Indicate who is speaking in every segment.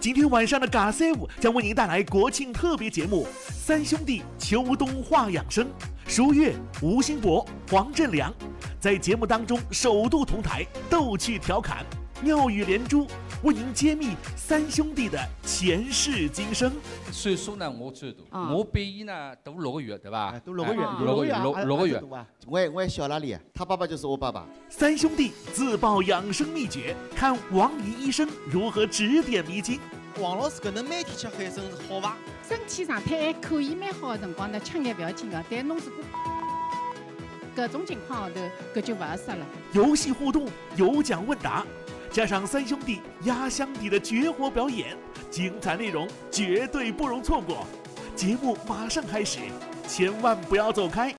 Speaker 1: 今天晚上的嘎塞舞将为您带来国庆特别节目《三兄弟秋冬话养生》，舒月、吴兴博、黄振良在节目当中首度同台，逗趣调侃，妙语连珠，为您揭秘三兄弟的前世今生。
Speaker 2: 岁数呢，我最大，我比伊呢大6个月，对吧？
Speaker 3: 都6个月
Speaker 2: ，6个月。
Speaker 3: 我也小哪里？他爸爸就是我爸爸。
Speaker 1: 三兄弟自曝养生秘诀，看王怡医生如何指点迷津。
Speaker 4: 王老师搿能每天吃海参是好伐？
Speaker 5: 身体状态还可以蛮好的辰光呢，吃眼不要紧的，但侬如果搿种情况下头，搿就勿合适了。
Speaker 1: 游戏互动、有奖问答，加上三兄弟压箱底的绝活表演，精彩内容绝对不容错过。节目马上开始，千万不要走开。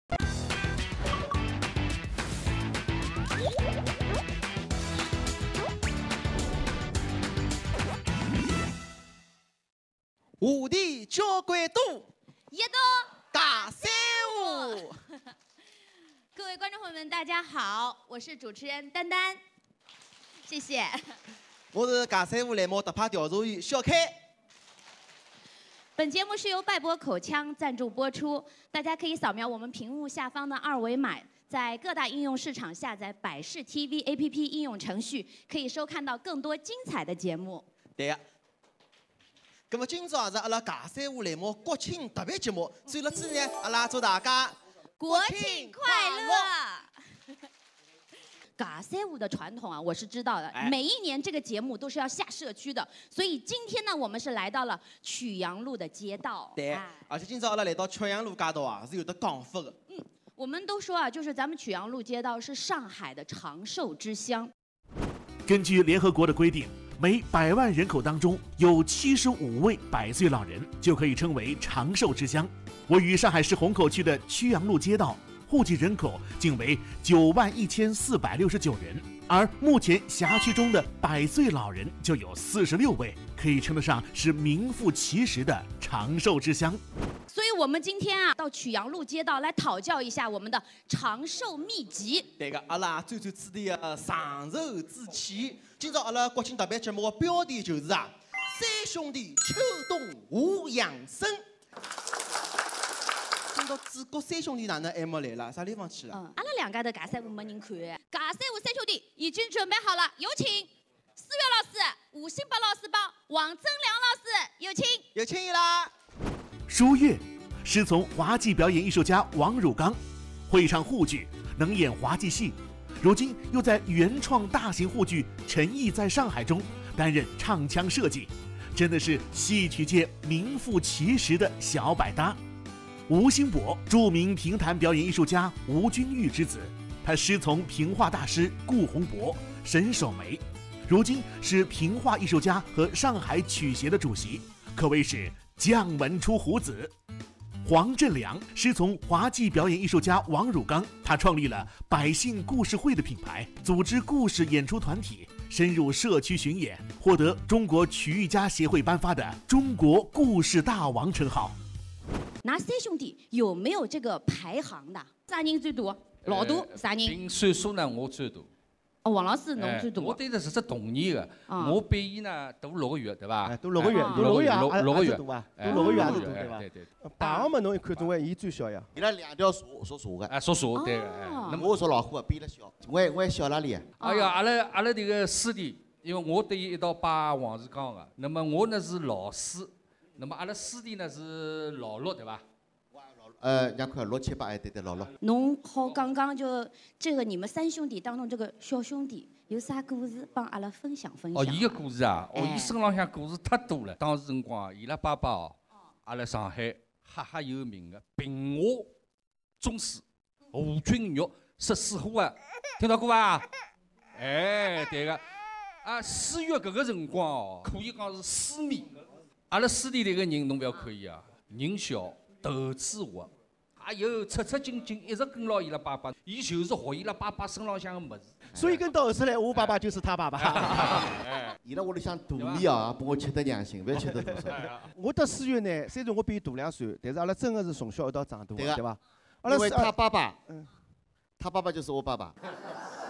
Speaker 4: 话题交关多，
Speaker 6: 一道
Speaker 4: 尬三胡。
Speaker 6: 各位观众朋友们，大家好，我是主持人丹丹，谢谢。
Speaker 4: 我是尬三胡栏目特派调查员小开。
Speaker 6: 本节目是由拜博口腔赞助播出，大家可以扫描我们屏幕下方的2维码，在各大应用市场下载百视 TV APP 应用程序，可以收看到更多精彩的节目。
Speaker 4: 对个。咁么今朝也是阿拉尬三胡栏目国庆特别节目，所以辣此呢，阿拉祝大家
Speaker 6: 国庆快乐！嘎三胡的传统啊，我是知道的。每一年这个节目都是要下社区的，所以今天呢，我们是来到了曲阳路的街道。
Speaker 4: 对，而且今朝阿拉来到曲阳路街道啊，是有的讲法的。
Speaker 6: 我们都说啊，就是咱们曲阳路街道是上海的长寿之乡。
Speaker 1: 根据联合国的规定，每100万人口当中有75位100岁老人，就可以称为长寿之乡。位于上海市虹口区的曲阳路街道，户籍人口仅为91469人，而目前辖区中的100岁老人就有46位，可以称得上是名副其实的长寿之乡。
Speaker 6: 所以我们今天啊，到曲阳路街道来讨教一下我们的长寿秘籍。
Speaker 4: 对个，阿拉最最此地的长寿之气。今朝阿拉国庆特别节目的标题就是啊，三兄弟秋冬话养生。今朝主角三兄弟哪能还没来了？啥地方去了？
Speaker 6: 阿拉两家的尬三胡没人看。尬三胡三兄弟已经准备好了，有请4月老师、吴兴博老师帮王增良老师，有请。
Speaker 4: 有请伊拉。
Speaker 1: 舒月师从滑稽表演艺术家王汝刚，会唱沪剧，能演滑稽戏，如今又在原创大型沪剧《陈毅在上海》中担任唱腔设计，真的是戏曲界名副其实的小百搭。吴兴博，著名评弹表演艺术家吴君玉之子，他师从评话大师顾洪博、沈守梅，如今是评话艺术家和上海曲协的主席，可谓是将门出虎子。黄振良师从滑稽表演艺术家王汝刚，他创立了百姓故事会的品牌，组织故事演出团体，深入社区巡演，获得中国曲艺家协会颁发的中国故事大王称号。
Speaker 6: 那三兄弟有没有这个排行的？啥人最多？老大啥人？
Speaker 2: 凭岁数呢，我最大。
Speaker 6: 王老师侬最大。
Speaker 2: 我对的是同年的，我比伊呢大6个月，对吧？
Speaker 3: 都6个月，都6个月啊，都6个月还是大，对吧？
Speaker 2: 对。
Speaker 3: 排行嘛，侬一看总归伊最小呀。
Speaker 4: 伊拉2条属蛇的。
Speaker 2: 属蛇，对。
Speaker 4: 那么我属老虎，比伊拉小。我也小哪里？
Speaker 2: 哎呀，阿拉这个师弟，因为我对伊一道拜黄世刚的，那么我呢是老四，那么阿拉师弟呢是老六，对吧？
Speaker 4: 两块6、7、8，对，老六。
Speaker 6: 侬好讲讲就这个你们三兄弟当中这个小兄弟有啥故事帮阿拉分享分享？
Speaker 2: 伊个故事啊，伊身浪向故事太多了。当时辰光，伊拉爸爸哦，阿拉上海赫有名的平话宗师胡君玉14虎啊，听到过伐？对个。4月搿个辰光哦，可以讲是痴迷。阿拉师弟迭个人侬勿要看伊啊，人小头子滑，还有出出进进，一直跟牢伊拉爸爸。伊就是学伊拉爸爸身浪向的物事。
Speaker 3: 所以跟到后头来，我爸爸就是他爸爸。
Speaker 4: 伊拉屋里向大米啊，拨我吃得良心，勿要吃得多少。
Speaker 3: 我得4月呢，虽然我比伊大2岁，但是阿拉真的是从小一道长大的，对吧？
Speaker 4: 因为他爸爸，他爸爸就是我爸爸。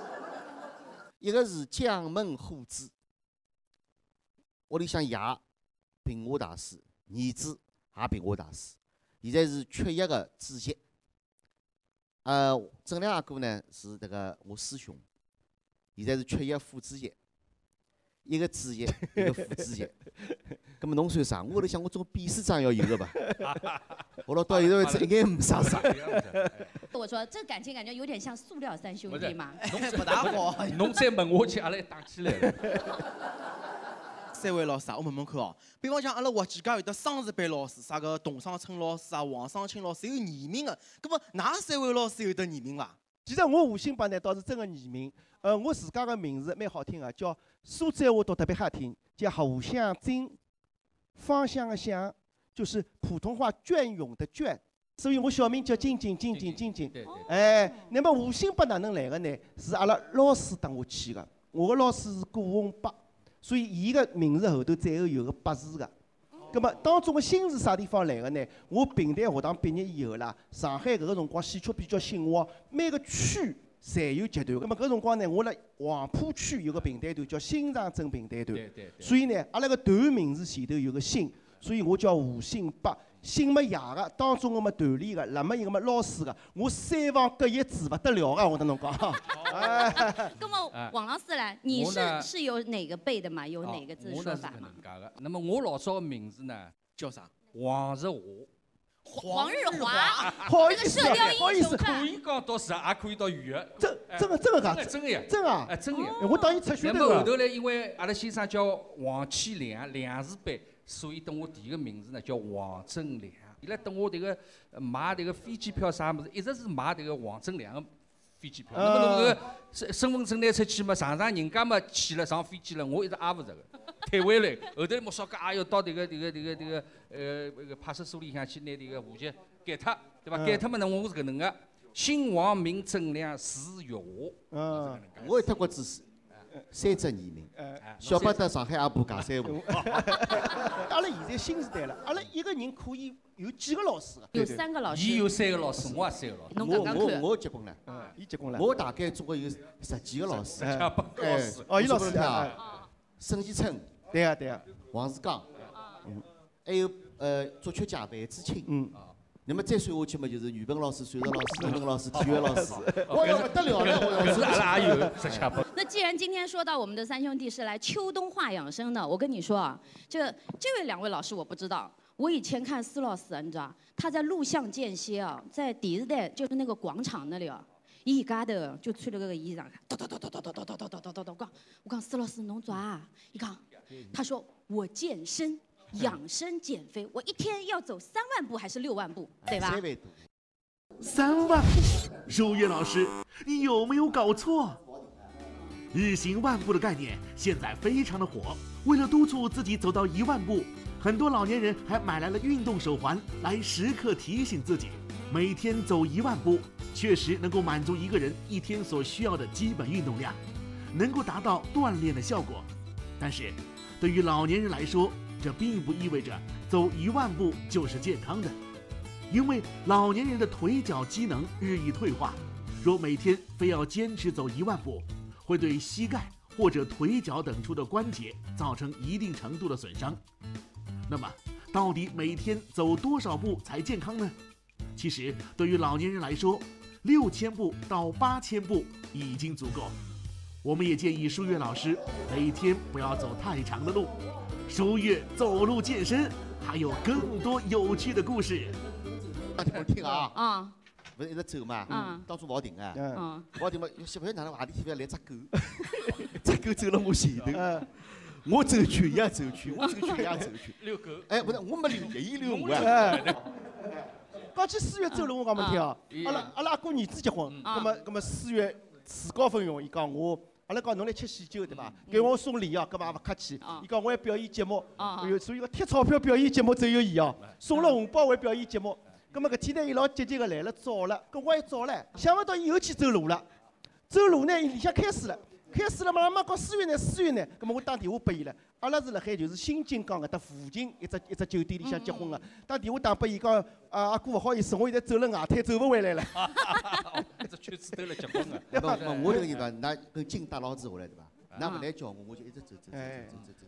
Speaker 4: 一个是将门虎子，屋里向爷
Speaker 7: 评话大师，儿子也评话大师，现在是曲艺的主席。郑亮阿哥呢是这个我师兄，现在是曲艺副主席，一个主席，一个副主席。咁么侬算啥？我头想我总秘书长要有个吧。我老到现在为止一眼没啥啥。
Speaker 6: 我说这感情感觉有点像塑料三兄弟嘛。
Speaker 4: 不大好。
Speaker 2: 侬再问下去，阿拉打起来了。
Speaker 4: 三位老师啊，我问问看哦，比方讲阿拉滑稽界有得双字辈老师，啥个董尚春老师啊、王双清老师有艺名的，咁么㑚三位老师有得艺名伐？
Speaker 3: 其实我吴兴伯呢倒是真个艺名，我自家个名字蛮好听个，叫苏州话读特别好听，叫胡向金，方向的向，就是普通话隽永的隽，所以我小名叫金。哎，那么吴兴伯哪能来个呢？是阿拉老师当我起个，我个老师是顾洪伯。所以，伊个名字后头最后有个“伯”字个。葛么当中个“新”是啥地方来个呢？我平台学堂毕业以后啦，上海搿个辰光戏曲比较兴旺，每个区侪有集团。葛么搿辰光呢，我辣黄浦区有个评弹团叫新长镇评弹团。所以呢，阿拉个团名字前头有个“新”，所以我叫吴兴伯。姓么爷个，当中个么团里个，那么一个么老师个，我三房各一子不得了个，我跟侬讲。
Speaker 6: 那么王老师呢？你是有哪个背的嘛？有哪个字说法吗？
Speaker 2: 那么我老早个名字呢
Speaker 4: 叫啥？
Speaker 2: 黄日华。
Speaker 6: 黄日华，
Speaker 3: 好意思，
Speaker 6: 不好意思，
Speaker 2: 可以讲到实，也可以到圆。
Speaker 3: 真个噶？
Speaker 2: 真个呀？
Speaker 3: 真啊？
Speaker 2: 哎，真呀！
Speaker 3: 我当伊出血头
Speaker 2: 那么后头呢，因为阿拉先生叫黄启良，良字辈。所以等我第一个名字呢叫王正良，伊拉等我迭个买迭个飞机票啥物事，一直是买迭个王正良个飞机票。那么侬搿身份证拿出去嘛，常常人家嘛去了上飞机了，我一直挨勿着个，退回来。后头莫少讲也要到迭个派出所里向去拿迭个户籍改脱，对伐？改脱嘛，那我是搿能个，姓王名正良，字月华。
Speaker 7: 我有脱过知识。三只艺名，小巴得上海阿婆讲三胡。
Speaker 3: 阿拉现在新时代了，阿拉一个人可以有几个老师？
Speaker 6: 有3个老师。
Speaker 2: 伊有3个老师，我也3个老师。
Speaker 6: 侬刚刚看。
Speaker 7: 我结棍了，
Speaker 3: 伊结棍了。
Speaker 7: 我大概总共有10几个老师。
Speaker 2: 18个老师。
Speaker 3: 哦，伊老师
Speaker 7: 沈其春。
Speaker 3: 对啊对啊。
Speaker 7: 王世刚。还有作曲家范志清。那么再算下去嘛，就是语文老师、数学老师、英文老师、体育老师，我要不得了了，
Speaker 2: 我是阿拉也有17、18。
Speaker 6: 那既然今天说到我们的3兄弟是来秋冬话养生的，我跟你说啊，这位2位老师我不知道，我以前看施老师啊，你知道，他在录像间歇啊，在第1代就是那个广场那里啊，伊家头就穿了个衣裳，我讲施老师侬做啊？伊讲，他说我健身。养生减肥，我一天要走3万步还是6万步，对吧
Speaker 1: ？3万步，周越老师，你有没有搞错？日行万步的概念现在非常的火，为了督促自己走到1万步，很多老年人还买来了运动手环，来时刻提醒自己，每天走1万步，确实能够满足一个人一天所需要的基本运动量，能够达到锻炼的效果。但是，对于老年人来说，这并不意味着走1万步就是健康的，因为老年人的腿脚机能日益退化，若每天非要坚持走1万步，会对膝盖或者腿脚等处的关节造成一定程度的损伤。那么，到底每天走多少步才健康呢？其实，对于老年人来说，6000步到8000步已经足够。我们也建议舒越老师每天不要走太长的路。舒越走路健身，还有更多有趣的故事。
Speaker 7: 听啊！不是一直走嘛？当初勿好停啊！勿好停嘛，小朋友哪能外地方来只狗？只狗走了我前头，我走圈也走圈，我走圈也走圈。
Speaker 2: 遛狗。
Speaker 7: 哎，不是，我没遛，伊遛我啊！
Speaker 3: 讲起4月走路，我讲没听啊！阿拉阿哥儿子结婚，葛么4月自告奋勇，伊讲我。阿拉讲侬来吃喜酒对伐？给我送礼哦，搿嘛勿客气。伊讲我要表演节目，所以个贴钞票表演节目只有伊哦，送了红包为表演节目。葛么搿天呢，伊老积极个来了早了，搿我也早了，想勿到伊又去走路了。走路呢，伊里向开始了嘛，妈讲4月呢，葛么我打电话拨伊了。阿拉是辣海就是新金港搿搭附近一只酒店里向结婚个，打电话打拨伊讲，阿哥勿好意思，我现在走了外滩，走勿回来了。
Speaker 2: 一只圈子兜了结婚个。
Speaker 7: 对吧？我这个地方，㑚跟金带牢子下来对伐？㑚勿来叫我，我就一直走。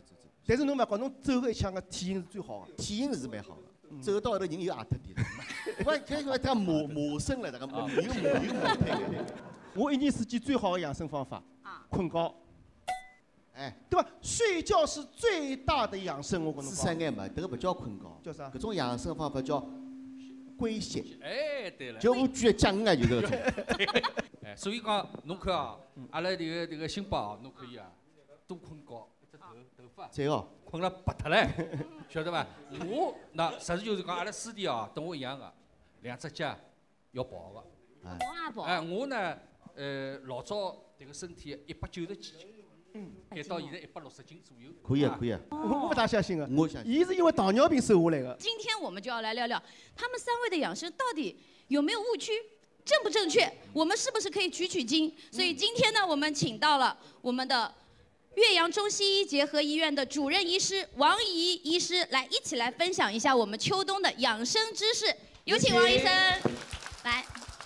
Speaker 3: 但是侬勿讲，侬走个一腔个体型是最好个。
Speaker 7: 体型是蛮好个，走到后头人又矮脱点了。他麻生了，这个有麻腿了。
Speaker 3: 我一年四季最好的养生方法，困觉。
Speaker 7: 哎，
Speaker 3: 对吧？睡觉是最大的养生，我跟侬
Speaker 7: 是
Speaker 3: 讲。
Speaker 7: 啥眼嘛？迭个勿叫困觉，
Speaker 3: 叫啥？
Speaker 7: 搿种养生方法叫龟息。
Speaker 2: 哎，对了。
Speaker 7: 就我举个讲啊，就是搿种。
Speaker 2: 哎，所以讲侬看啊，阿拉迭个辛巴侬可以啊，多困觉，只头发。
Speaker 7: 对哦。
Speaker 2: 困了白脱唻，晓得伐？我那实事求是讲，阿拉师弟啊，跟我一样个，2只脚要跑个。
Speaker 6: 我也跑。
Speaker 2: 哎，我呢，老早迭个身体190几斤，减到现在160斤左右。
Speaker 7: 可以啊，可以啊。
Speaker 3: 我不大相信个。
Speaker 7: 我相信。
Speaker 3: 伊是因为糖尿病瘦下来个。
Speaker 6: 今天我们就要来聊聊他们3位的养生到底有没有误区，正不正确？我们是不是可以取经？所以今天呢，我们请到了我们的岳阳中西医结合医院的主任医师王怡医师一起来分享一下我们秋冬的养生知识。有请王医生来。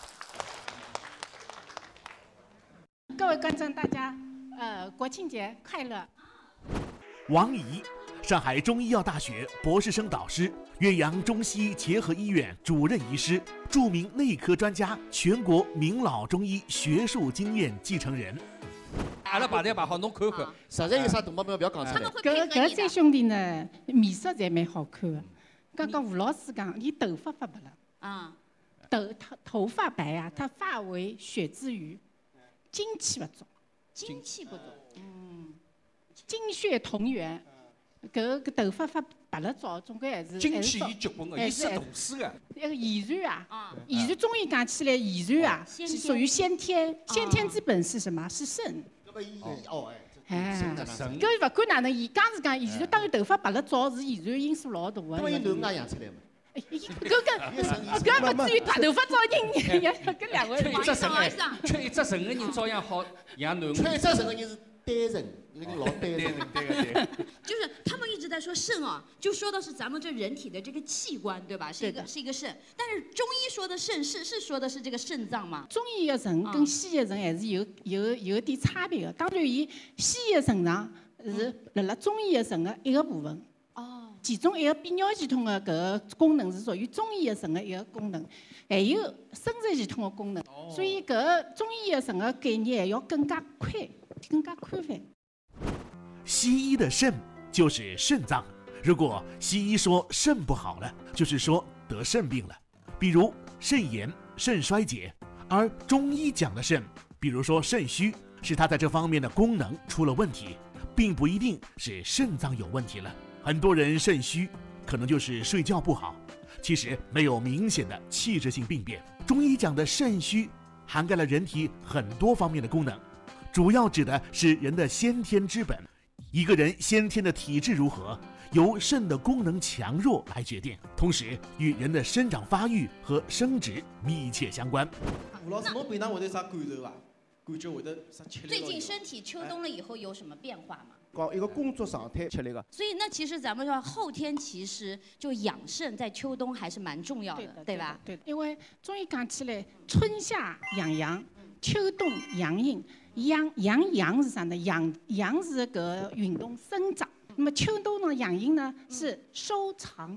Speaker 5: 各位观众，大家国庆节快乐！
Speaker 1: 王怡，上海中医药大学博士生导师，岳阳中西医结合医院主任医师，著名内科专家，全国名老中医学术经验继承人。
Speaker 2: 阿拉排队排好，侬看看。
Speaker 7: 实在有啥大毛病不要讲出来。
Speaker 5: 搿三兄弟呢，面色侪蛮好看的。刚刚吴老师讲，伊头发发白了。
Speaker 6: 啊。
Speaker 5: 头发白啊，他发为血之余，精气不足。
Speaker 6: 精气不足。
Speaker 5: 精血同源。搿头发发白了早，总归还是
Speaker 2: 精气伊结棍个，伊是大师个。
Speaker 5: 那个遗传啊，遗传中医讲起来，遗传啊是属于先天，先天之本是什么？是肾。哎，搿勿管哪能，伊讲是讲遗传，当然头发白了早是遗传因素老大个。
Speaker 7: 因为伊囡恩也养出来嘛。
Speaker 5: 搿勿至于白头发早人，搿2位。
Speaker 2: 缺一只肾个人照样好养囡恩。
Speaker 7: 缺一只肾个人是单肾，那个老单肾。
Speaker 2: 对。
Speaker 6: 就是他们一直在说肾啊，就说的是咱们这人体的这个器官，对吧？是一个肾。但是中医说的肾是说的是这个肾脏吗？
Speaker 5: 中医的肾跟西医的肾还是有点差别的。当然，伊西医的肾脏是辣中医的肾的一个部分。其中一个泌尿系统的搿个功能是属于中医的肾的一个功能，还有生殖系统的功能。所以搿个中医的肾的概念还要更加宽泛。
Speaker 1: 西医的肾就是肾脏，如果西医说肾不好了，就是说得肾病了，比如肾炎、肾衰竭；而中医讲的肾，比如说肾虚，是它在这方面的功能出了问题，并不一定是肾脏有问题了。很多人肾虚，可能就是睡觉不好，其实没有明显的器质性病变。中医讲的肾虚，涵盖了人体很多方面的功能，主要指的是人的先天之本。一个人先天的体质如何，由肾的功能强弱来决定，同时与人的生长发育和生殖密切相关。
Speaker 4: 吴老师，侬平常会得有啥感受伐？感觉会得啥吃力？
Speaker 6: 最近身体秋冬了以后有什么变化吗？
Speaker 3: 讲一个工作状态吃力个。
Speaker 6: 所以那其实咱们说后天其实就养肾，在秋冬还是蛮重要的，对吧？
Speaker 5: 对，因为中医讲起来，春夏养阳，秋冬养阴。阳是啥呢？阳是搿运动生长。那么秋冬呢，养阴呢是收藏。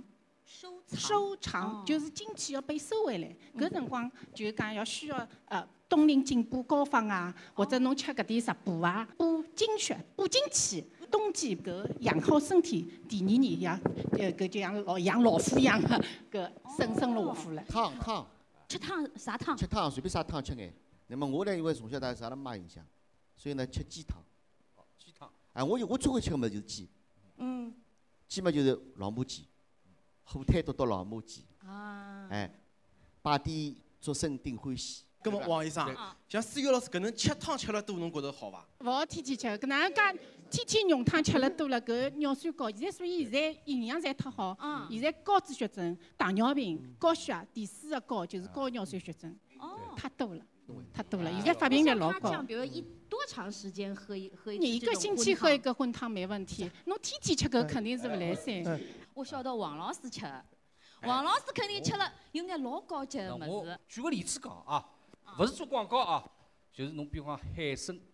Speaker 5: 就是精气要被收回来。搿辰光就讲要需要冬令进补膏方啊，或者侬吃搿点食补啊，补精血、补精气。冬季搿养好身体，第2年像搿就像养老虎一样的搿生龙活虎了。
Speaker 7: 汤。
Speaker 6: 吃汤啥汤？
Speaker 7: 吃汤随便啥汤吃眼。那么我呢，因为从小到大受阿拉妈影响，所以呢吃鸡汤。
Speaker 2: 鸡汤。
Speaker 7: 我最会吃个物事就是鸡。鸡嘛就是老母鸡。火腿剁老母鸡，摆点竹笋顶欢喜。
Speaker 4: 咁么王医生，像思月老师搿能吃汤吃了多，侬觉得好伐？
Speaker 5: 勿好天天吃，搿哪能介天天浓汤吃了多了，搿尿酸高。所以现在营养侪忒好，现在高脂血症、糖尿病、高血压、第4个高就是高尿酸血症，太多了。现在发病率老高。
Speaker 6: 比如多长时间喝一
Speaker 5: 你1个星期喝1个荤汤没问题，侬天天吃搿肯定是勿来三。
Speaker 6: 我晓得王老师吃，王老师肯定吃了有眼老高级的物事。
Speaker 2: 举个例子讲啊，勿是做广告啊，就是侬比方海参，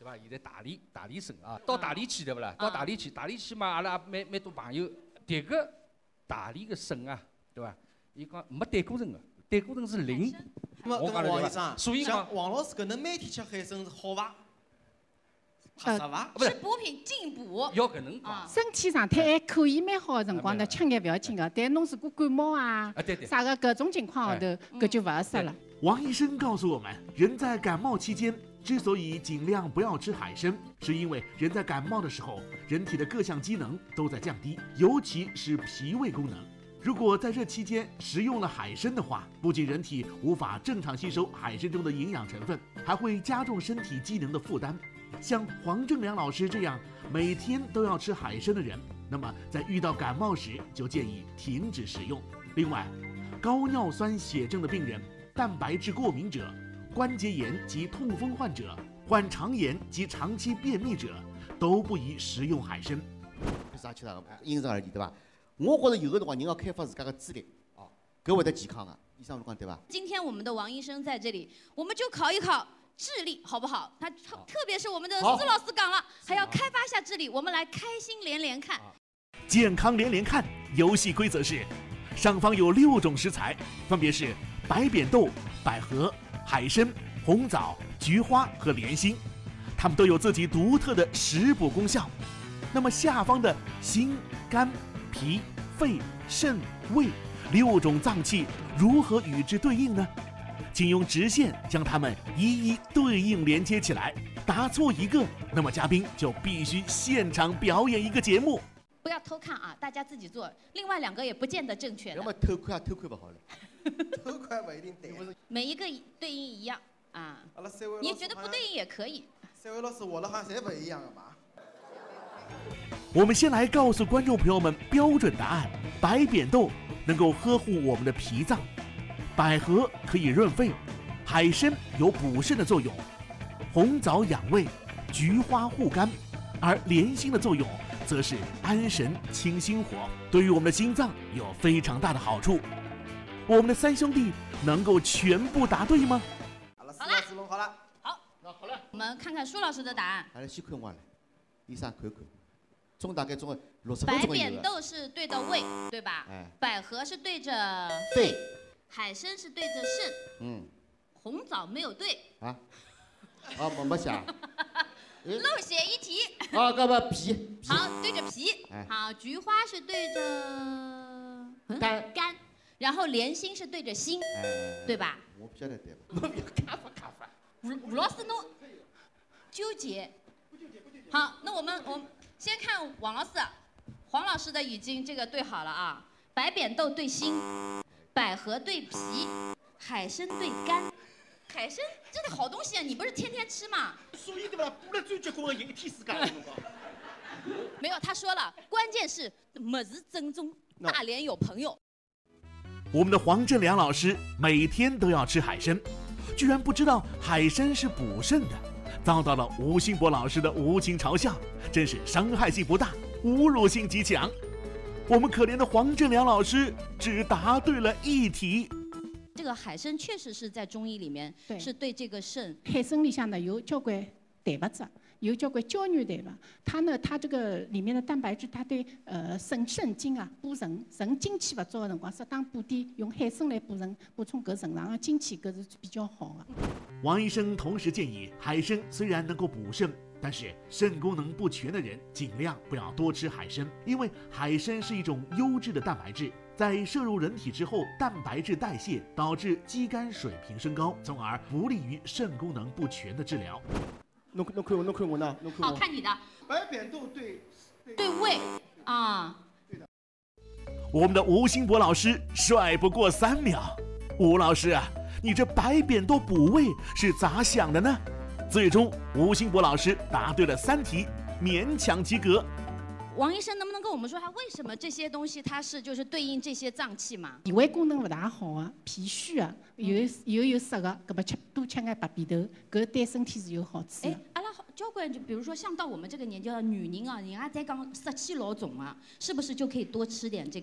Speaker 2: 对伐？现在大理省啊，到大理去对勿啦？到大理去嘛，阿拉也蛮多朋友。迭个大理个省啊，对伐？伊讲没胆固醇个，胆固醇是零。
Speaker 4: 我讲王医生，
Speaker 2: 所以讲
Speaker 4: 王老师搿能每天吃海参是好伐？合适伐？
Speaker 6: 是补品进补。
Speaker 2: 要搿能讲。
Speaker 5: 身体状态还可以蛮好个辰光呢，吃眼勿要紧个。但侬如果感冒啊，啥个搿种情况下头，搿就勿合适了。
Speaker 1: 王医生告诉我们，人在感冒期间之所以尽量不要吃海参，是因为人在感冒的时候，人体的各项机能都在降低，尤其是脾胃功能。如果在这期间食用了海参的话，不仅人体无法正常吸收海参中的营养成分，还会加重身体机能的负担。像黄正良老师这样每天都要吃海参的人，那么在遇到感冒时就建议停止食用。另外，高尿酸血症的病人、蛋白质过敏者、关节炎及痛风患者、患肠炎及长期便秘者都不宜食用海参。
Speaker 7: 啥吃啥个，因人而异，对伐？我觉着有个辰光人要开发自家个智力，哦，搿会得健康个。医生讲对伐？
Speaker 6: 今天我们的王医生在这里，我们就考一考智力，好不好？他特别是我们的苏老师讲了，还要开发一下智力，我们来开心连连看。
Speaker 1: 健康连连看，游戏规则是：上方有6种食材，分别是白扁豆、百合、海参、红枣、菊花和莲心，它们都有自己独特的食补功效。那么下方的心、肝、脾、肺、肾、胃6种脏器如何与之对应呢？请用直线将它们一一对应连接起来。答错一个，那么嘉宾就必须现场表演一个节目。
Speaker 6: 不要偷看啊，大家自己做。另外2个也不见得正确的。
Speaker 7: 要么偷看偷看不好了。
Speaker 4: 偷看不一定对。
Speaker 6: 每一个对应一样啊。你觉得不对应也可以。
Speaker 4: 3位老师活了好像侪不一样的嘛。
Speaker 1: 我们先来告诉观众朋友们标准答案：白扁豆能够呵护我们的脾脏，百合可以润肺，海参有补肾的作用，红枣养胃，菊花护肝，而莲心的作用则是安神清心火，对于我们的心脏有非常大的好处。我们的3兄弟能够全部答对吗？
Speaker 4: 好了，苏老师弄好了。
Speaker 6: 好，那好了，我们看看舒老师的答案。
Speaker 7: 阿拉先看我了，医生看看，总大概总60分钟
Speaker 6: 白扁豆是对着胃，对吧？百合是对着肺，海参是对着肾。红枣没有对。
Speaker 7: 啊？没写。
Speaker 6: 漏写一题。
Speaker 7: 搿么脾。
Speaker 6: 好，对着脾。好，菊花是对着肝，然后莲心是对着心，对吧？
Speaker 7: 我不晓得对吧？看法。
Speaker 6: 吴老师侬纠结。好，那我们先看王老师，黄老师的已经这个对好了啊。白扁豆对心，百合对脾，海参对肝。海参这个好东西啊，你不是天天吃吗？
Speaker 3: 所以对吧？补了最结棍的人一天世界。
Speaker 6: 没有，他说了，关键是么子正宗，大连有朋友。
Speaker 1: 我们的黄正良老师每天都要吃海参，居然不知道海参是补肾的，遭到了吴兴博老师的无情嘲笑，真是伤害性不大，侮辱性极强。我们可怜的黄正良老师只答对了1题。
Speaker 6: 这个海参确实是在中医里面是对这个肾。
Speaker 5: 海参里向呢有交关蛋白质，有交关胶原蛋白。它这个里面的蛋白质，它对肾精啊补肾精气不足的辰光，适当补点用海参来补充搿肾上的精气，搿是比较好的。
Speaker 1: 王医生同时建议，海参虽然能够补肾，但是肾功能不全的人尽量不要多吃海参，因为海参是一种优质的蛋白质，在摄入人体之后，蛋白质代谢导致肌酐水平升高，从而不利于肾功能不全的治疗。
Speaker 3: 侬看我呢？
Speaker 6: 好看你的。
Speaker 3: 白扁豆
Speaker 6: 对胃啊。
Speaker 1: 我们的吴兴博老师帅不过3秒。吴老师啊，你这白扁豆补胃是咋想的呢？最终吴兴博老师答对了3题，勉强及格。
Speaker 6: 王医生能不能跟我们说下为什么这些东西它是就是对应这些脏器嘛？
Speaker 5: 脾胃功能不大好啊，脾虚啊，有湿个，搿么多吃眼白扁豆，搿对身体是有好处的。
Speaker 6: 阿拉交关就比如说像到我们这个年纪的女人啊，人家在讲湿气老重啊，是不是就可以多吃点这个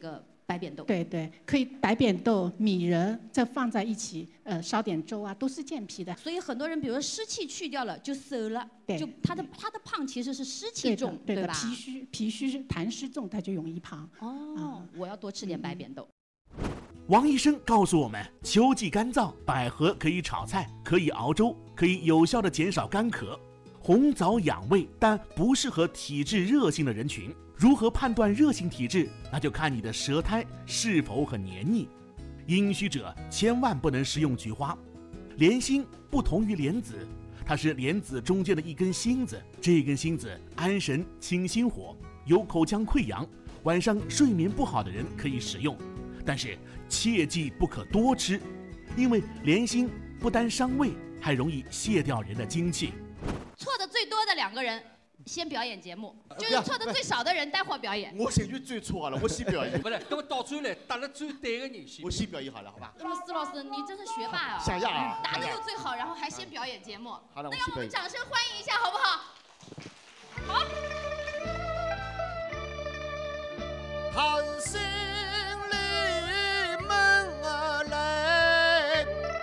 Speaker 6: 白扁豆。
Speaker 5: 对对，可以白扁豆、米仁这放在一起，烧点粥啊，都是健脾的。
Speaker 6: 所以很多人，比如说湿气去掉了就瘦了，
Speaker 5: 对，
Speaker 6: 就他的胖其实是湿气重，
Speaker 5: 对
Speaker 6: 吧？
Speaker 5: 脾虚痰湿重，他就容易胖。
Speaker 6: 哦，我要多吃点白扁豆。
Speaker 1: 王医生告诉我们，秋季干燥，百合可以炒菜，可以熬粥，可以有效的减少干咳。红枣养胃，但不适合体质热性的人群。如何判断热性体质？那就看你的舌苔是否很黏腻。阴虚者千万不能食用菊花。莲心不同于莲子，它是莲子中间的一根芯子，这根芯子安神清心火，有口腔溃疡、晚上睡眠不好的人可以食用。但是切记不可多吃，因为莲心不单伤胃，还容易泄掉人的精气。
Speaker 6: 错的最多的2个人先表演节目，就是错的最少的人待会儿表演。
Speaker 7: 我现在最错了，我先表演。
Speaker 2: 不是，那么到最后来答了最对的人先。
Speaker 7: 我先表演好了，好吧？
Speaker 6: 那么施老师，你真是学霸啊！
Speaker 7: 想要啊，
Speaker 6: 答的又最好，然后还先表演节目。
Speaker 7: 好了，
Speaker 6: 那让我们掌声欢迎一下，好不好？好。
Speaker 7: 寒心里门儿来，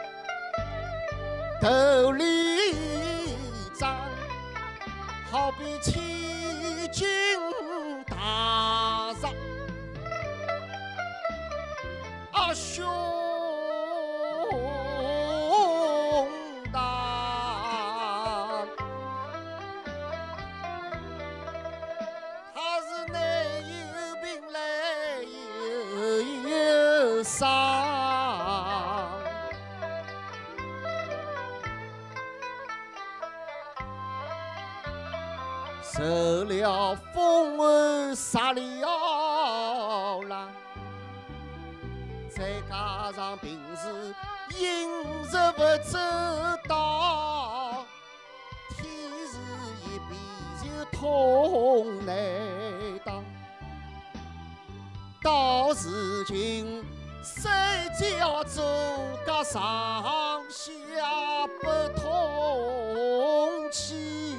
Speaker 7: 头里长，好比七斤大山，胸大，他是内有病来又有伤，受了风儿杀了狼，再加上平时饮食不周到，天时一变就痛难当。到如今谁叫做个上下不通气，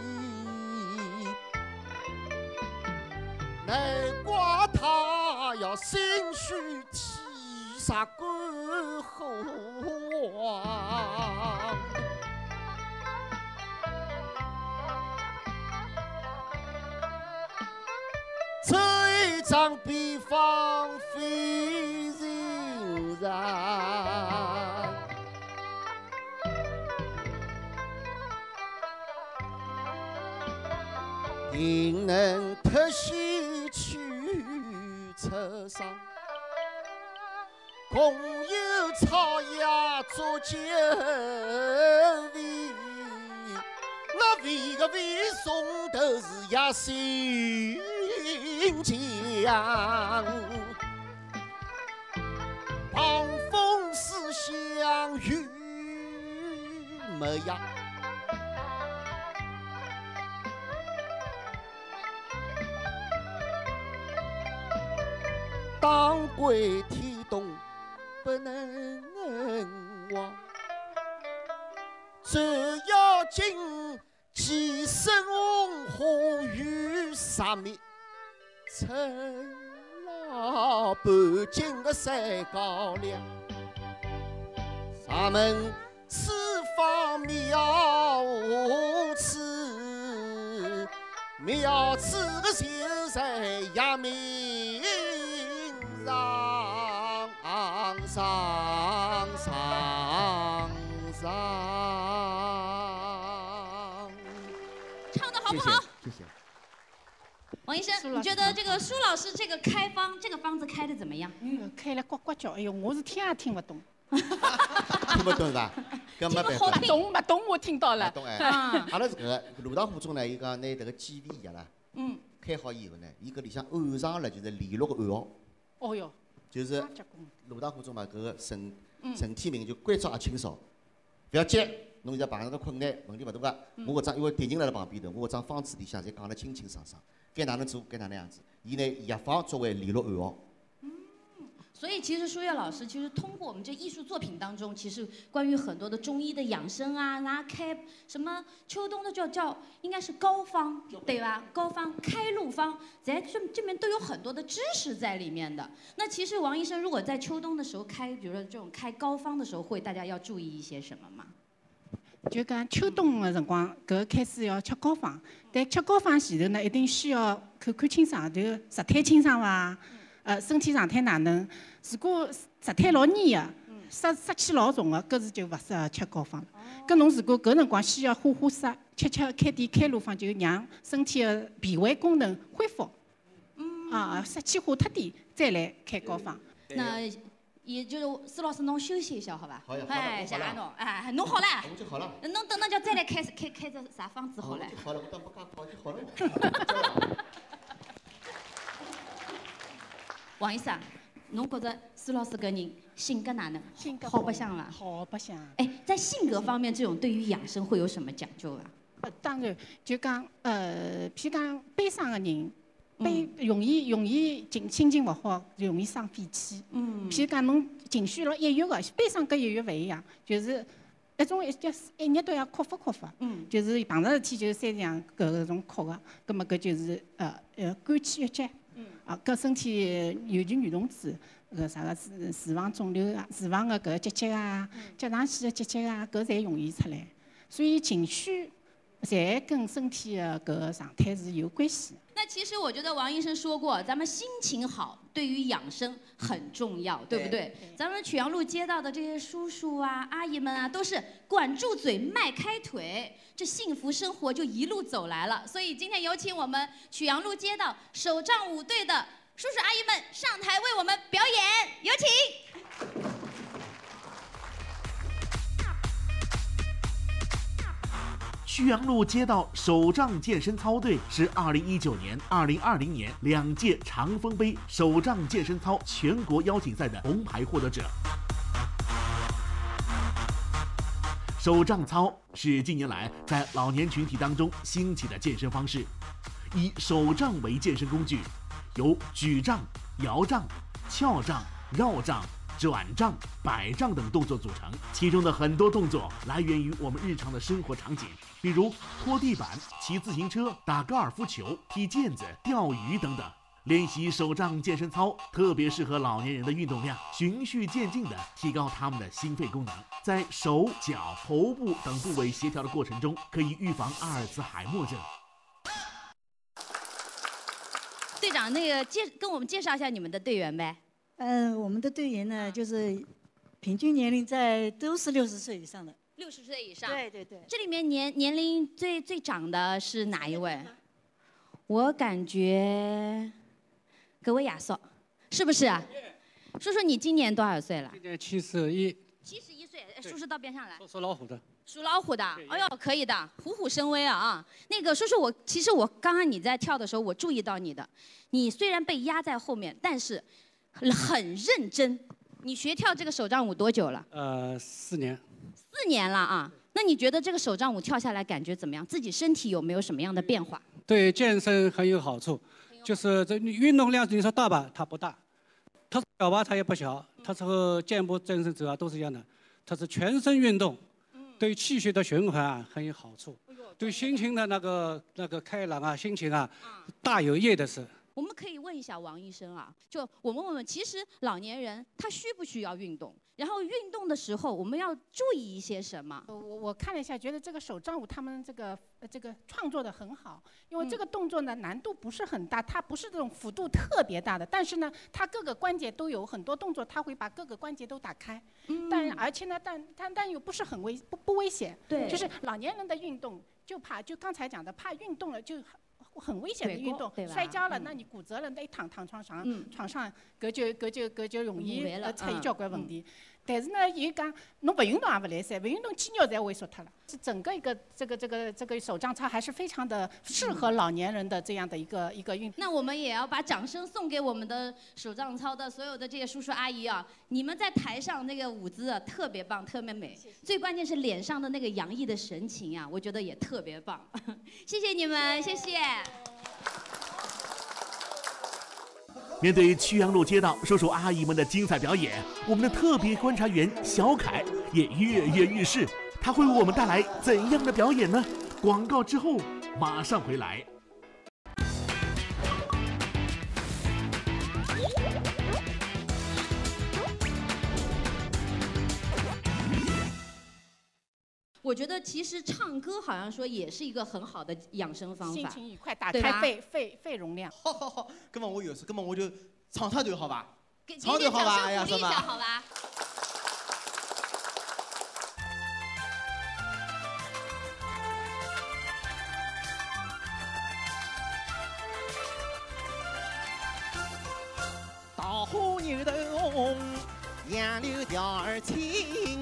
Speaker 7: 难怪他要心虚体杀肝火旺。这一场比方非人然，定能特西去车上，共有草芽做酒味，那味个味送都是呀心强，旁风思乡雨没呀。当归天冻不能忘，只要紧几身红雨杀灭，趁了半斤的山高粱。咱们此方妙此妙此个就在呀面上。
Speaker 6: 唱的好不好？
Speaker 7: 谢谢。
Speaker 6: 王医生，你觉得这个舒老师这个开方，这个方子开的怎么样？
Speaker 5: 开了呱呱叫，哎呦，我是听也听不懂。
Speaker 7: 听不懂是吧？搿没办法。
Speaker 5: 没懂，我听到了。
Speaker 7: 懂哎。阿拉是搿个鲁道夫中呢，伊讲拿迭个鸡尾叶啦，开好以后呢，伊搿里向按上了就是利落个暗号。
Speaker 5: 哦哟。
Speaker 7: 就是鲁道夫中嘛，搿个陈天明就关照也清爽，勿要急，侬现在碰上个困难问题勿大个，我搿张因为敌人辣辣旁边头，我搿张方子里向侪讲得清清爽爽，该哪能做该哪能样子，伊拿药方作为利落暗号。
Speaker 6: 所以其实舒月老师，其实通过我们这艺术作品当中，其实关于很多的中医的养生啊，然后开什么秋冬的叫应该是膏方，对吧？膏方、开路方，在这边都有很多的知识在里面的。那其实王医生如果在秋冬的时候开，比如说这种开膏方的时候，大家要注意一些什么吗？
Speaker 5: 就讲秋冬的辰光，搿开始要吃膏方，但吃膏方前头呢，一定需要看清爽头，状态清爽伐？身体状态哪能？如果状态老黏个，湿气老重个，搿是就勿适合吃膏方。搿侬如果搿辰光先要化湿，吃开点开路方，就让身体个脾胃功能恢复。湿气化脱点，再来开膏方。
Speaker 6: 那也就是施老师，侬休息一下，好吧？
Speaker 7: 好呀，
Speaker 6: 哎，谢谢侬，哎，侬好了。
Speaker 7: 我就好了。
Speaker 6: 侬等那叫再来开这啥方子好了。
Speaker 7: 好了，我当不干好就好了。
Speaker 6: 王医生，侬觉着施老师搿人性格哪能？
Speaker 5: 性格
Speaker 6: 好白相伐？
Speaker 5: 好白相。
Speaker 6: 哎，在性格方面，这种对于养生会有什么讲究啊？
Speaker 5: 当然，就讲譬如讲悲伤个人，容易心情勿好，容易生肺气。譬如讲侬情绪老抑郁个，悲伤跟抑郁勿一样，就是一种一日都要哭发。就是碰着事体就是三样搿种哭个，葛末搿就是肝气郁结。搿身体尤其女同志，啥个脂肪肿瘤啊、脂肪个搿结节啊、甲状腺个结节啊，搿侪容易出来。所以情绪侪跟身体的搿个状态是有关系。
Speaker 6: 那其实我觉得王医生说过，咱们心情好对于养生很重要，对不对？咱们曲阳路街道的这些叔叔啊、阿姨们啊，都是管住嘴、迈开腿，这幸福生活就一路走来了。所以今天有请我们曲阳路街道手杖舞队的叔叔阿姨们上台为我们表演，有请。
Speaker 1: 曲阳路街道手杖健身操队是2019年、2020年2届长风杯手杖健身操全国邀请赛的铜牌获得者。手杖操是近年来在老年群体当中兴起的健身方式，以手杖为健身工具，由举杖、摇杖、翘杖、绕杖、转杖、摆杖等动作组成，其中的很多动作来源于我们日常的生活场景，比如拖地板、骑自行车、打高尔夫球、踢毽子、钓鱼等等。练习手杖健身操特别适合老年人的运动量，循序渐进地提高他们的心肺功能，在手、脚、头部等部位协调的过程中，可以预防阿尔茨海默症。
Speaker 6: 队长，跟我们介绍一下你们的队员呗。
Speaker 8: 我们的队员呢，就是平均年龄都是60岁以上的。
Speaker 6: 60岁以上。
Speaker 8: 对。
Speaker 6: 这里面年龄最长的是哪一位？我感觉各位亚嫂，是不是啊？叔叔，你今年多少岁了？
Speaker 9: 今年71。
Speaker 6: 71岁，叔叔到边上来。
Speaker 9: 属老虎的。
Speaker 6: 属老虎的，哎呦，可以的，虎虎生威啊！那个叔叔，其实我刚刚你在跳的时候，我注意到你的，你虽然被压在后面，但是很认真。你学跳这个手杖舞多久了
Speaker 9: ？4年。
Speaker 6: 4年了啊！那你觉得这个手杖舞跳下来感觉怎么样？自己身体有没有什么样的变化？
Speaker 9: 对健身很有好处，就是这运动量你说大吧，它不大；它小吧，它也不小。它这个健步、健身走啊都是一样的，它是全身运动，对气血的循环啊很有好处，对心情的那个开朗啊、心情啊，大有益的是。
Speaker 6: 我们可以问一下王医生啊，就我们问问，其实老年人他需不需要运动？然后运动的时候我们要注意一些什么？
Speaker 5: 我看了一下，觉得这个手杖舞他们这个创作的很好，因为这个动作呢难度不是很大，它不是这种幅度特别大的，但是呢它各个关节都有很多动作，它会把各个关节都打开，而且呢但又不是很不危险，
Speaker 6: 对，
Speaker 5: 就是老年人的运动就刚才讲的怕运动了就很危险的运动，摔跤了，那你骨折了，那一躺床上，搿就容易出现交关问题。但是呢，又讲侬不运动也不来塞，不运动肌肉侪萎缩脱了。整个一个这个手杖操还是非常的适合老年人的这样的一个运动。
Speaker 6: 那我们也要把掌声送给我们的手杖操的所有的这些叔叔阿姨啊！你们在台上那个舞姿啊，特别棒，特别美。谢谢。最关键是脸上的那个洋溢的神情啊，我觉得也特别棒。谢谢你们，谢谢。
Speaker 1: 面对曲阳路街道叔叔阿姨们的精彩表演，我们的特别观察员小凯也跃跃欲试，他会为我们带来怎样的表演呢？广告之后马上回来。
Speaker 6: 我觉得其实唱歌好像说也是一个很好的养生方法，
Speaker 5: 心情愉快，打
Speaker 6: 对吧
Speaker 5: 开肺容量。
Speaker 4: 好好好，那么我有事，那么我就唱他段好吧？
Speaker 6: 给
Speaker 4: 唱段好吧？哎呀，
Speaker 6: 鼓励一下好吧？
Speaker 4: 大河牛头红，杨柳调儿轻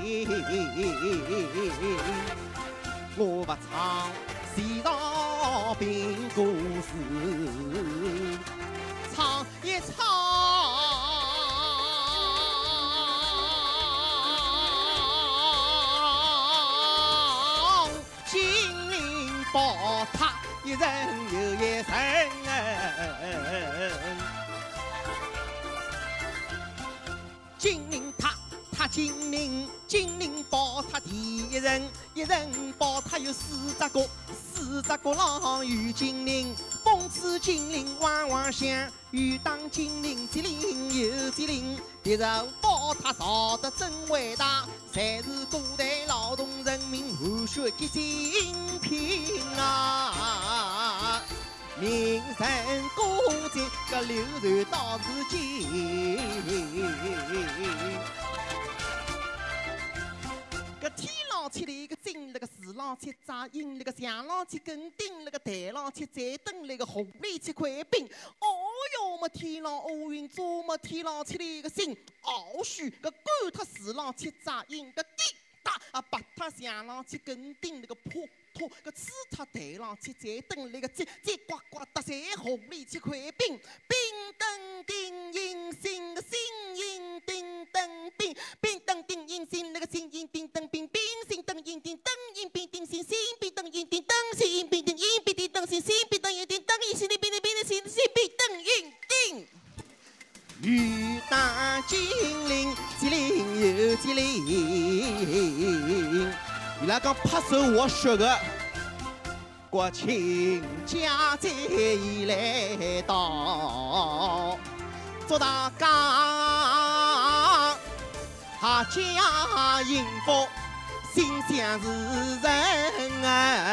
Speaker 4: 我不唱西藏病故事，唱一唱心灵宝塔，一人有一人。金陵塔，塔金陵，金陵宝塔第一人，一人宝塔有四只角，四只角浪与金陵，风吹金陵汪汪响，雨当金陵吉林又吉林，别人宝塔造得真伟大，才是古代劳动人民汗血结晶品啊！名人歌在搿流传到如今。搿天浪起来个金，那个树浪起扎营，那个墙浪起根钉，那个台浪起盏灯，那个红里起块饼。哦哟，么天浪乌云做么天浪起来个心，傲虚搿管他树浪起扎营，搿滴答啊拔他墙浪起根钉，那个破。个刺他台浪起盏灯，那个叽叽呱呱打在红里起块饼，冰灯叮银星个星银叮灯冰，冰灯叮银星那个星银叮灯冰，冰星灯银叮灯银冰叮星星冰灯银叮灯星冰叮银冰叮灯星星冰灯银叮灯银星的冰的冰的星星冰灯银叮。雨打金陵，吉林又吉林。伊拉讲拍手我说个，国庆佳节已来到，祝大家家幸福，心想事成。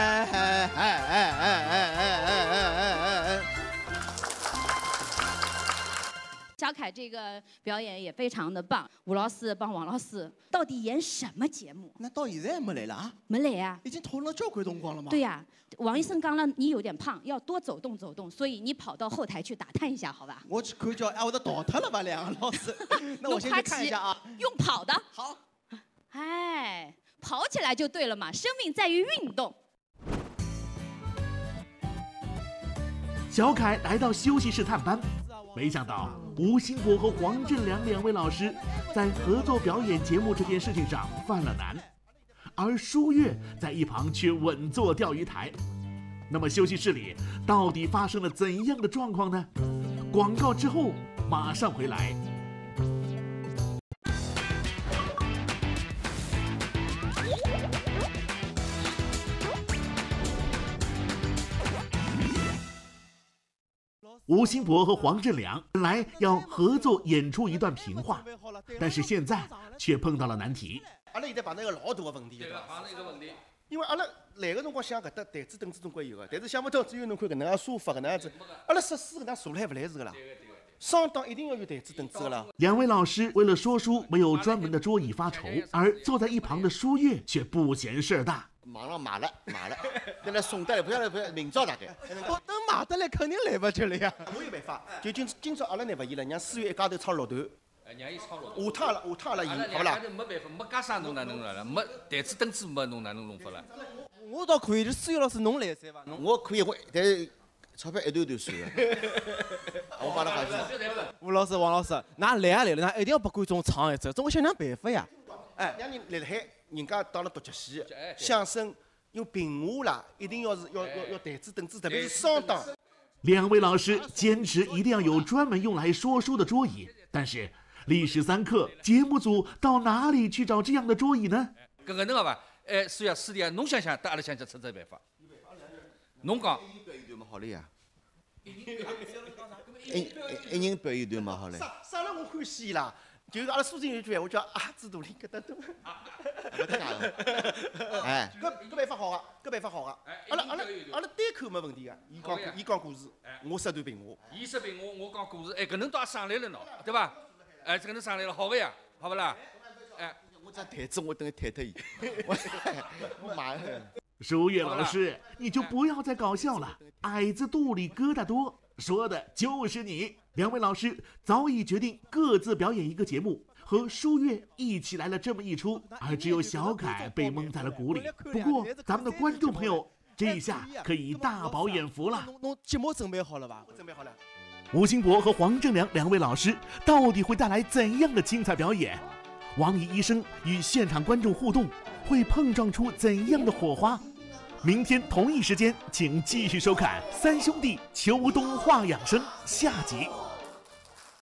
Speaker 6: 小凯这个表演也非常的棒，吴老师帮王老师到底演什么节目？
Speaker 4: 那到现在还没来了啊？
Speaker 6: 没来啊？
Speaker 4: 已经讨论了交关辰光了吗？
Speaker 6: 对呀、王医生讲了，你有点胖，要多走动走动，所以你跑到后台去打探一下，好吧？
Speaker 4: 我去看叫，哎，我都倒脱了吧，两个老师。那我先去看一下啊。
Speaker 6: 用跑的。
Speaker 4: 好。
Speaker 6: 哎，跑起来就对了嘛，生命在于运动。
Speaker 1: 小凯来到休息室探班，没想到吴兴国和黄振良两位老师在合作表演节目这件事情上犯了难，而舒月在一旁却稳坐钓鱼台。那么休息室里到底发生了怎样的状况呢？广告之后马上回来。吴兴博和黄振良本来要合作演出一段评话，但是现在却碰到了难题。
Speaker 3: 阿拉现在碰到一个老大的问题，
Speaker 2: 对个，碰到一个问题。
Speaker 3: 因为阿拉来个辰光想搿搭台子凳子总归有个，但是想不到只有侬看搿能介沙发搿能样子，阿拉设施搿能坐了还勿来事个啦。上档一定要有台子凳子个啦。
Speaker 1: 两位老师为了说书没有专门的桌椅发愁，而坐在一旁的舒月却不嫌事儿大。
Speaker 7: 网上买了，现在送得来，不晓得明朝大概。
Speaker 4: 我等买得来肯定来不及了呀。
Speaker 3: 我有办法，就今朝阿拉拿勿伊了，让4月一家头唱6段。
Speaker 2: 让伊唱6段。
Speaker 3: 下趟阿拉赢，好不啦？
Speaker 2: 没办法，没加上侬哪能了？没台子凳子没侬哪能弄法了？
Speaker 4: 我倒可以，就思月老师侬来噻伐？
Speaker 7: 我可以，但是钞票一段段算的。我帮他花钱。
Speaker 4: 吴老师、王老师，㑚来也来了，㑚一定要拨观众唱一首，总归想想办法呀。
Speaker 3: 哎，让人辣海，人家当了独角戏，相声用评话啦，一定要是要台子凳子，特别是上档。
Speaker 1: 两位老师坚持一定要有专门用来说书的桌椅，但是历时3课，节目组到哪里去找这样的桌椅呢？
Speaker 2: 搿个侬讲伐？苏呀师弟啊，侬想想，搭阿拉想出办法。侬讲。
Speaker 7: 一段嘛好了呀。一人表演一段嘛好了。
Speaker 3: 啥了我欢喜啦。就是阿拉苏州有句闲话叫阿子大林搿搭多。
Speaker 7: 哎，
Speaker 3: 搿办法好个，搿办法好个。阿拉单口没问题个，伊讲故事，我说段评话。
Speaker 2: 伊说评话，我讲故事，搿能倒也上来了喏，对伐？这个能上来了，好个呀，好不啦？
Speaker 7: 我这台子我等于抬脱伊，我马上。
Speaker 1: 舒月老师，你就不要再搞笑了，矮子肚里疙瘩多，说的就是你。两位老师早已决定各自表演一个节目，和舒月一起来了这么一出，而只有小凯被蒙在了鼓里。不过咱们的观众朋友这一下可以大饱眼福了。
Speaker 3: 侬节目准备好了吧？我准备好了。
Speaker 1: 吴兴博和黄正良两位老师到底会带来怎样的精彩表演？王怡医生与现场观众互动，会碰撞出怎样的火花？明天同一时间，请继续收看《三兄弟秋冬话养生》下集。